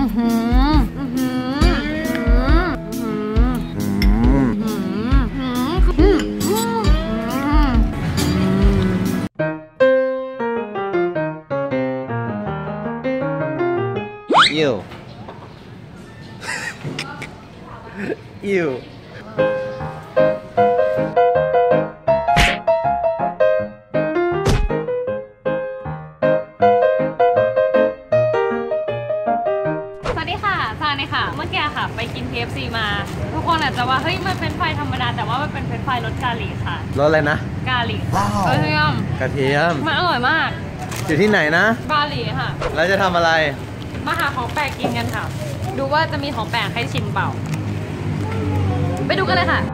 อิวอิวเมื่อกี้ค่ะไปกิน KFC มาทุกคนอาจจะว่าเฮ้ยมันเป็นไฟธรรมดาแต่ว่ามันเป็นไฟรสกาลิค่ะรสอะไรนะกาลิกระเทียมมันอร่อยมากอยู่ที่ไหนนะบาหลีค่ะแล้วจะทำอะไรมาหาของแปลกกินกันค่ะดูว่าจะมีของแปลกให้ชิมเปล่าไปดูกันเลยค่ะ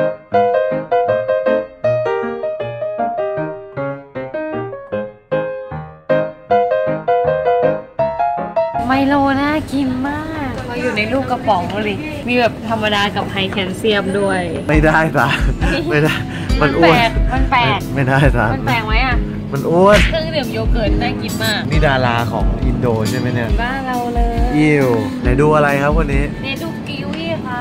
ไมโลน่ากินมากเขาอยู่ในลูกกระป๋องเลยมีแบบธรรมดากับไฮแคลเซียมด้วยไม่ได้จ้ะไม่ได้มันอ้วนมันแปลกไม่ได้จ้ะมันแปลกไหมอ่ะมันอ้วนเครื่องดื่มโยเกิร์ตน่ากินมากนี่ดาราของอินโดใช่ไหมเนี่ยบ้านเราเลยอิวไหนดูอะไรครับวันนี้เนี่ยดูกิวี่ค่ะ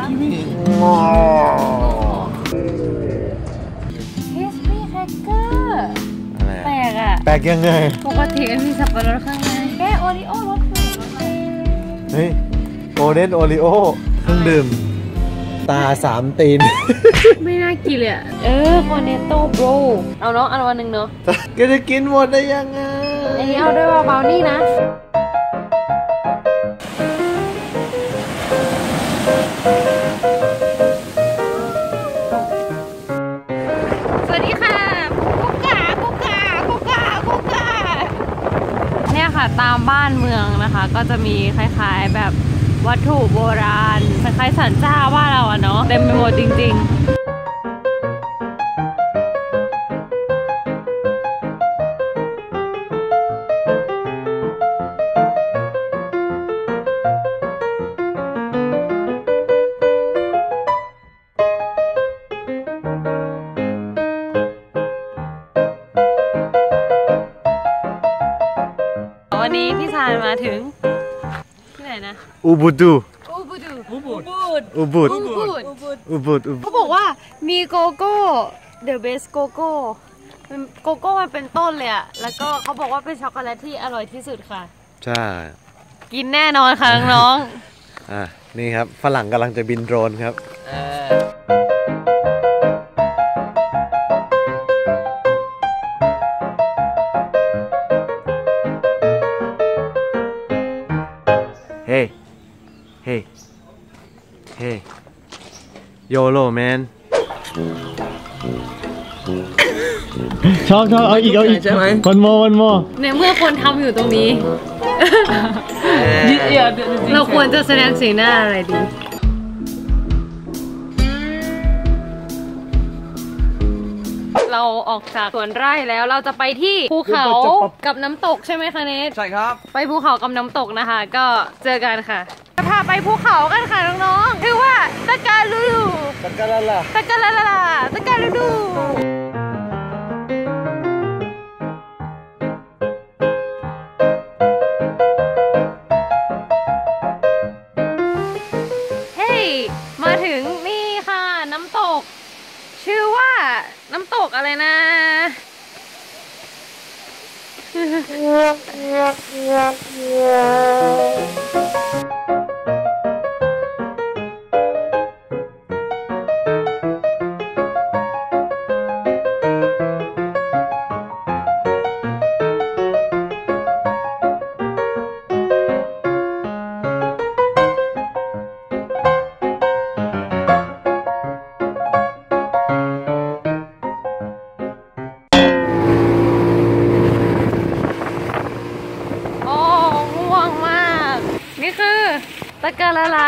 เฮสปี้แฮกเกอร์แปลกอ่ะแปลกยังไงปกติมันมีสับปะรดข้างในแค่โอริโอ้รสเผ็ดเฮ้ยโกลเด้นโอริโอเครื่องดื่มตา3 ตีนไม่น่ากินเลยคอนเนตโต้โบรเอาเนาะอันวันหนึ่งเนาะก็จะกินหมดได้ยังไงอันนี้เอาด้วยว่าเบานี่นะสวัสดีค่ะกุ๊กกาเนี่ยค่ะตามบ้านเมืองนะคะก็จะมีคล้ายๆแบบวัตถุโบราณคล้ายๆศาลเจ้าว่าเราอะเนาะเต็มไปหมดจริงๆวันนี้พี่ชายมาถึงที่ไหนนะอูบูดูเขาบอกว่ามีโกโก้ The Best โกโก้มันเป็นต้นเลยอะแล้วก็เขาบอกว่าเป็นช็อกโกแลตที่อร่อยที่สุดค่ะใช่กินแน่นอนค่ะน้องนี่ครับฝรั่งกำลังจะบินโดรนครับเฮ้โยโลแมนชอบเอาอีกใช่ไหมวันโมในเมื่อคนทำอยู่ตรงนี้เราควรจะแสดงสีหน้าอะไรดีเราออกจากสวนไร่แล้วเราจะไปที่ภูเขากับน้ำตกใช่ไหมคะเนทใช่ครับไปภูเขากับน้ำตกนะคะก็เจอกันค่ะจะพาไปภูเขากันค่ะน้องๆชื่อว่าตะการลูลูตะการลาตะการลูลูเฮ้ยมาถึงนี่ค่ะน้ำตกชื่อว่าน้ำตกอะไรนะตะกะละลา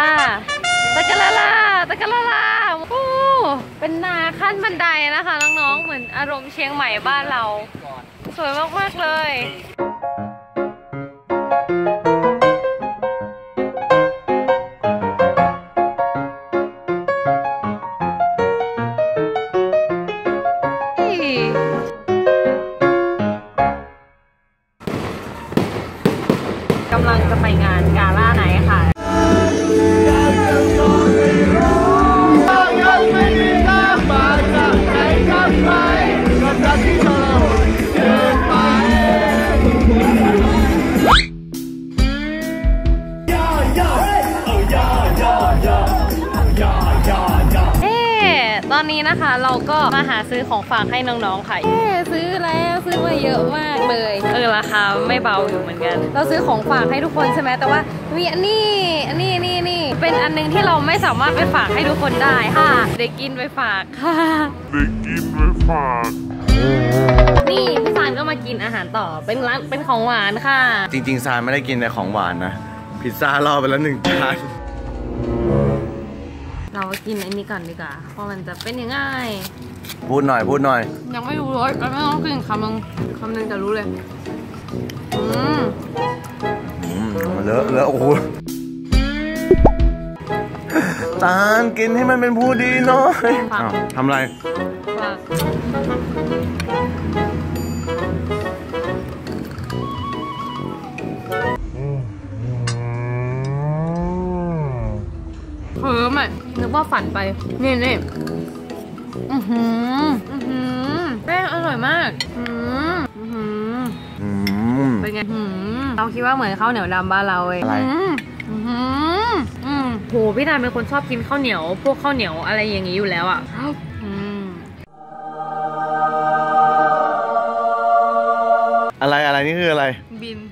เป็นนาขั้นบันไดนะคะน้องๆเหมือนอารมณ์เชียงใหม่บ้านเราสวยมากๆเลยกำลังจะไปงานกาล่าไหนค่ะตอนนี้นะคะเราก็มาหาซื้อของฝากให้น้องๆค่ะซื้อแล้วซื้อมาเยอะมากเลยราคาไม่เบาอยู่เหมือนกันเราซื้อของฝากให้ทุกคนใช่ไหมแต่ว่ามีอันนี้เป็นอันนึงที่เราไม่สามารถไปฝากให้ทุกคนได้ค่ะเด็กกินไปฝากค่ะนี่พี่ซานก็มากินอาหารต่อเป็นของหวานค่ะจริงๆซานไม่ได้กินแต่ของหวานนะพิซซ่ารอไปแล้ว1 จานเรากินอันนี้ก่อนดีกว่าเพราะมันจะเป็นยังไงพูดหน่อยยังไม่รู้เลยไม่ต้องกินคำนึงจะรู้เลยเลอะโอ้โหตาลกินให้มันเป็นผู้ดีหน่อยทำไรนึกว่าฝันไปนี่แป้งอร่อยมากเป็นไงเราคิดว่าเหมือนข้าวเหนียวดำบ้านเราเองโหพี่ดาเป็นคนชอบกินข้าวเหนียวพวกข้าวเหนียวอะไรอย่างนี้อยู่แล้วอ่ะอะไรนี่คืออะไรบิน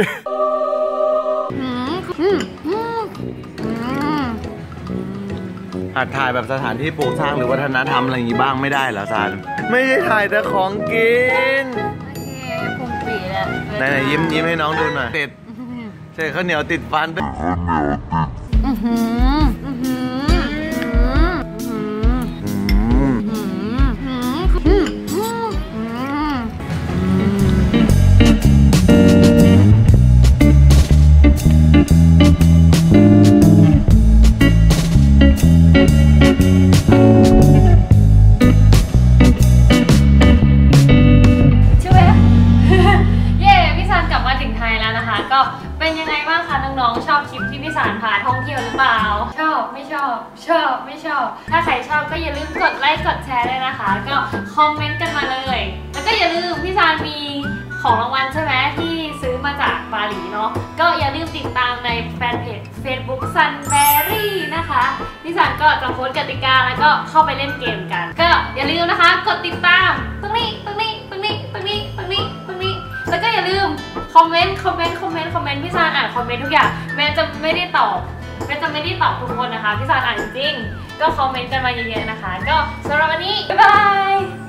หัดถ่ายแบบสถานที่ปลูกสร้างหรือวัฒนธรรมอะไรอย่างนี้บ้างไม่ได้เหรอซานไม่ใช่ถ่ายแต่ของกินพุงปีแหละไหนยิ้มให้น้องดูหน่อยติดใช่ข้าวเหนียวติดฟันด้วยเป็นยังไงบ้างคะน้องๆชอบคลิปที่พี่สารพาท่องเที่ยวหรือเปล่าชอบไม่ชอบถ้าใครชอบก็อย่าลืมกดไลค์กดแชร์ด้วยนะคะก็คอมเมนต์กันมาเลยแล้วก็อย่าลืมพี่สารมีของรางวัลใช่ไหมที่ซื้อมาจากบาหลีเนาะก็อย่าลืมติดตามในแฟนเพจ Facebook Sunberry นะคะพี่สารก็จะโพสต์กติกาแล้วก็เข้าไปเล่นเกมกันก็อย่าลืมนะคะกดติดตามตรงนี้แล้วก็อย่าลืมคอมเมนต์พี่ซานอ่านคอมเมนต์ทุกอย่างแม้จะไม่ได้ตอบทุกคนนะคะพี่ซานอ่านจริงๆก็คอมเมนต์กันมาเยอะๆนะคะก็สำหรับวันนี้บ๊ายบาย